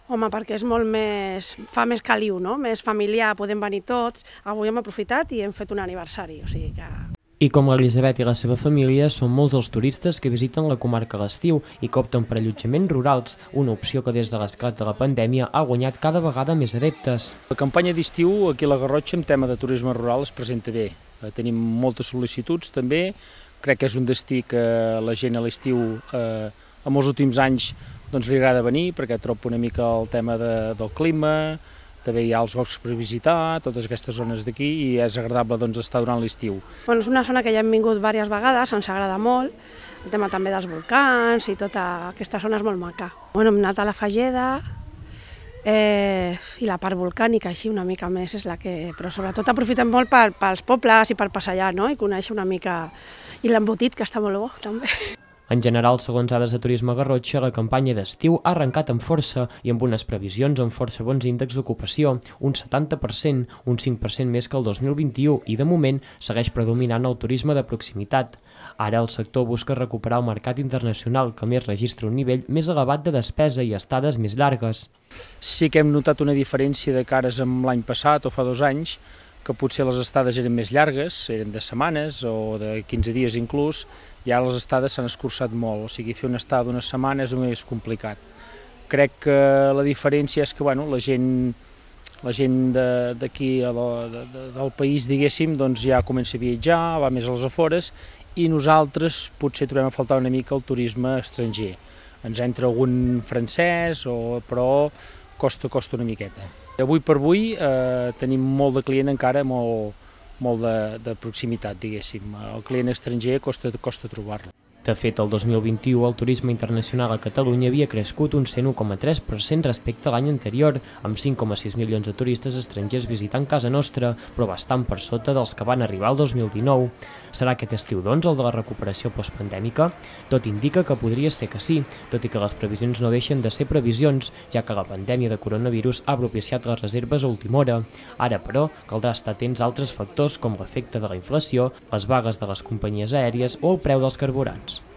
Home, perquè és molt més... fa més caliu, no? Més familiar, podem venir tots. Avui hem aprofitat i hem fet un aniversari, o sigui que... I com l'Elisabet i la seva família, són molts els turistes que visiten la comarca a l'estiu i que opten per allotjaments rurals, una opció que des de l'esclat de la pandèmia ha guanyat cada vegada més adeptes. La campanya d'estiu aquí a la Garrotxa en tema de turisme rural es presenta bé. Tenim moltes sol·licituds també, crec que és un destí que la gent a l'estiu en els últims anys li agrada venir perquè troba una mica el tema del clima, també hi ha els llocs per visitar, totes aquestes zones d'aquí, i és agradable estar durant l'estiu. És una zona que ja hem vingut diverses vegades, ens agrada molt, el tema també dels volcans i tota aquesta zona és molt maca. Hem anat a la Fageda i la part volcànica així una mica més és la que... Però sobretot aprofitem molt pels pobles i per passejar, no? I conèixer una mica... I l'embotit, que està molt bo, també. En general, segons dades de Turisme Garrotxa, la campanya d'estiu ha arrencat amb força i amb unes previsions amb força bons índexs d'ocupació, un 70%, un 5% més que el 2021 i, de moment, segueix predominant el turisme de proximitat. Ara el sector busca recuperar el mercat internacional, que més registra un nivell més elevat de despesa i estades més llargues. Sí que hem notat una diferència de cares amb l'any passat o fa 2 anys, que potser les estades eren més llargues, eren de setmanes o de 15 dies inclús, i ara les estades s'han escurçat molt, o sigui, fer una estada d'una setmana és més complicat. Crec que la diferència és que la gent d'aquí del país, diguéssim, ja comença a viatjar, va més als afores, i nosaltres potser trobem a faltar una mica el turisme estranger. Ens entra algun francès, però costa una miqueta. Avui per avui tenim molt de client encara, molt de proximitat, diguéssim. El client estranger costa trobar-lo. De fet, el 2021 el turisme internacional a Catalunya havia crescut un 101,3% respecte a l'any anterior, amb 5,6 milions de turistes estrangers visitant casa nostra, però bastant per sota dels que van arribar el 2019. Serà aquest estiu, doncs, el de la recuperació postpandèmica? Tot indica que podria ser que sí, tot i que les previsions no deixen de ser previsions, ja que la pandèmia de coronavirus ha propiciat les reserves a última hora. Ara, però, caldrà estar atents a altres factors com l'efecte de la inflació, les vagues de les companyies aèries o el preu dels carburants.